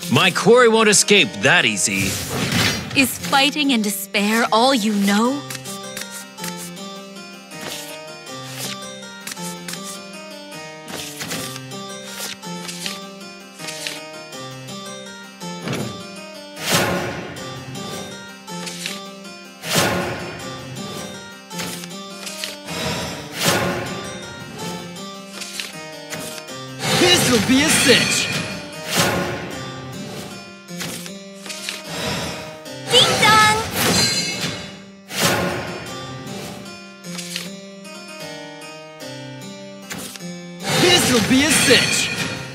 My quarry won't escape that easy. Is fighting and despair all you know? This'll be a cinch! Ding dong! This'll be a cinch!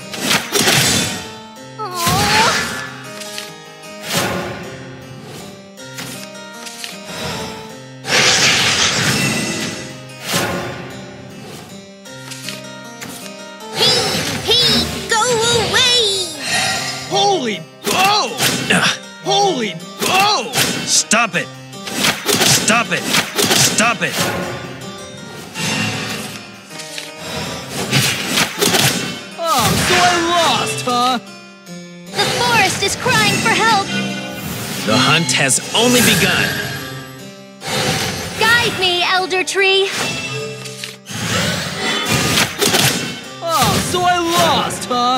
Holy bow! Holy bow! Stop it! Stop it! Stop it! Oh, so I lost, huh? The forest is crying for help! The hunt has only begun. Guide me, Elder Tree! Oh, so I lost, huh?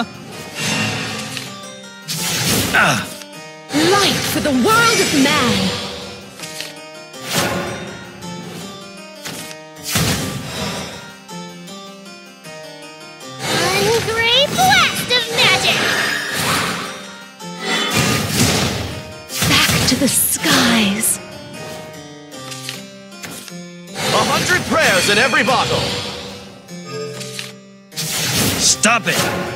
Light for the world of man! One great blast of magic! Back to the skies! 100 prayers in every bottle! Stop it!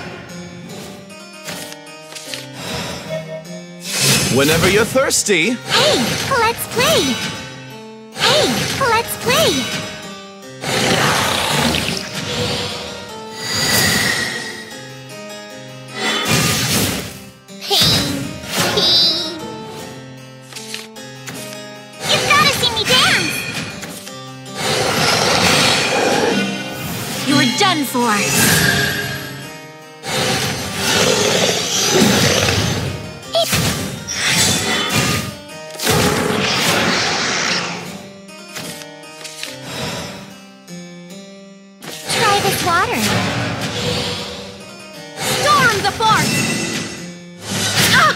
Whenever you're thirsty. Hey, let's play! Hey, let's play! You've gotta see me dance! You're done for! Water. Storm the force! Ah!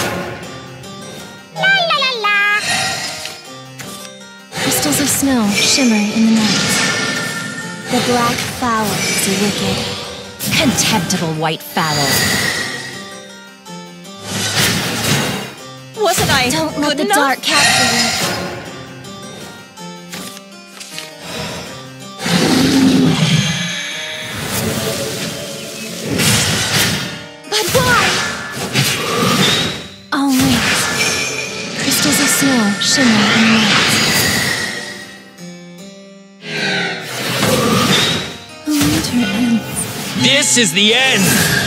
La la la la! Crystals of snow shimmer in the night. The black fowl is a wicked, contemptible white fowl. Wasn't I Don't let good the enough? dark capture you. Snow shimmer in the night. The winter ends. This is the end!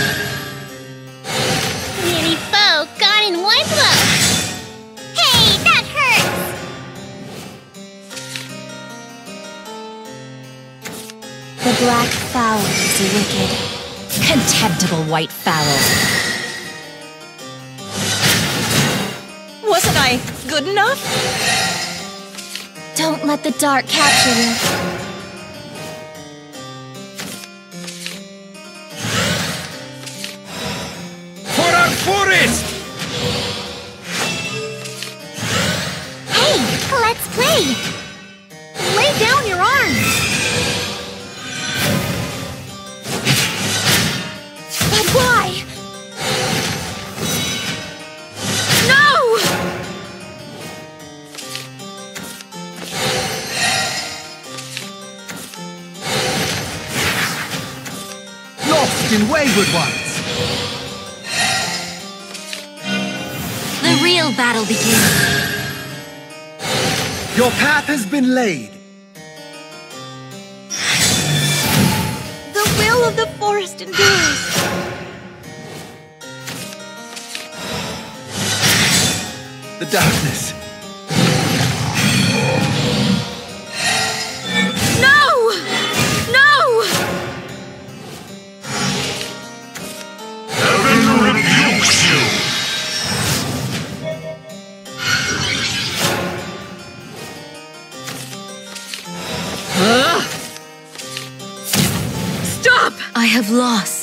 Nearly foe gone in one blow. Hey, that hurts! The black fowl is a wicked, contemptible white fowl. Wasn't I good enough? Don't let the dark capture you. For our forest! Hey, let's play! Lay down your arms! But why? No! Lost in wayward ones! The real battle begins. Your path has been laid. The will of the forest endures. The darkness. No! No! Heaven rebukes you! have lost.